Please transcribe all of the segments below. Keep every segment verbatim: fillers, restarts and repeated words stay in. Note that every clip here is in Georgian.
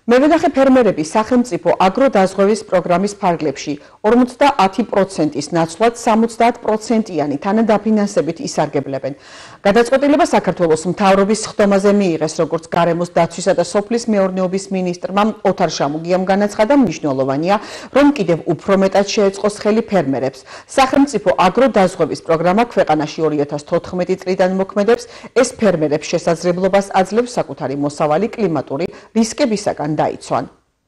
მევენახე ფერმერები სახელმწიფო აგროდაზღვევის პროგრამის ფარგლებში ორმოცდაათი პროცენტის ნაცვლად სამოცდაათ პროცენტიანი თანადაფინანსებით ისარგებლებენ. გადაწყვეტილება საქართველოს მთავრობის ხდომაზე მიიღეს, როგორც გარემოს დაცვისა და სოფლის მეურნეობის მინისტრმა ოთარ შამუგიამ განაცხადა, მნიშვნელოვანია, რომ კიდევ უფრო მეტად შეეწყოს ხელი ფერმერებს. სახელმწიფო აგროდაზღვევის პროგრამა ქვეყანაში ორი ათას თოთხმეტი წლიდან მოქმედებს, ეს ფერმერებს შესაძლებლობას აძლევს საკუთარი მოსავალი კლიმატური რისკებისაგან დაიცვან.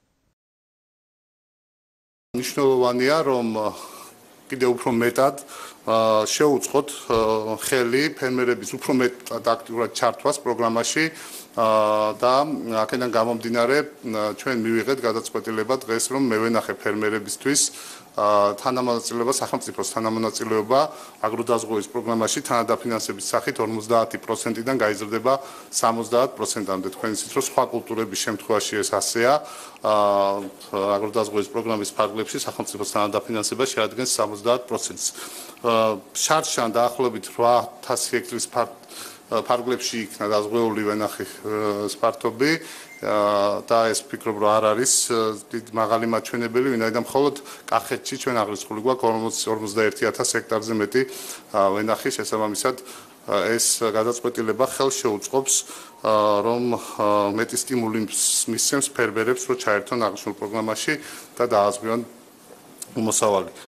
მნიშვნელოვანია, რომ კიდევ უფრო მეტად შეუწყოთ ხელი ფერმერების უფრო მეტად აქტიურად ჩართვას პროგრამაში და აქედან გამომდინარე ჩვენ მივიღეთ გადაწყვეტილება დღეს, რომ მევენახე ფერმერებისთვის თანამონაწილეობა სახელმწიფოს თანამონაწილეობა აგროდაზღვევის პროგრამაში თანადაფინანსების სახით ორმოცდაათი პროცენტიდან გაიზრდება სამოცდაათ პროცენტამდე. თქვენ იცით, რომ სხვა კულტურების შემთხვევაში ეს ასეა. აგროდაზღვევის პროგრამის ფარგლებში სახელმწიფოს თანადაფინანსება შეადგენს სამოცდაათ პროცენტს. შარშან დაახლოებით რვა ათასი ჰექტარის ფარგლებში იქნა დაზღვეული ვენახი სპარტობი და ეს ვფიქრობ, რომ არ არის დიდი მაღალი მაჩვენებელი, ვინაიდან მხოლოდ კახეთში ჩვენ აღრიცხული გვაქვს ორმოცდაერთი ათას ჰექტარზე მეტი ვენახი, შესაბამისად ეს გადაწყვეტილება ხელს შეუწყობს, რომ მეტი სტიმული მისცემს ფერმერებს, რომ ჩაერთონ აღნიშნულ პროგრამაში და დაასწრონ მოსავალი.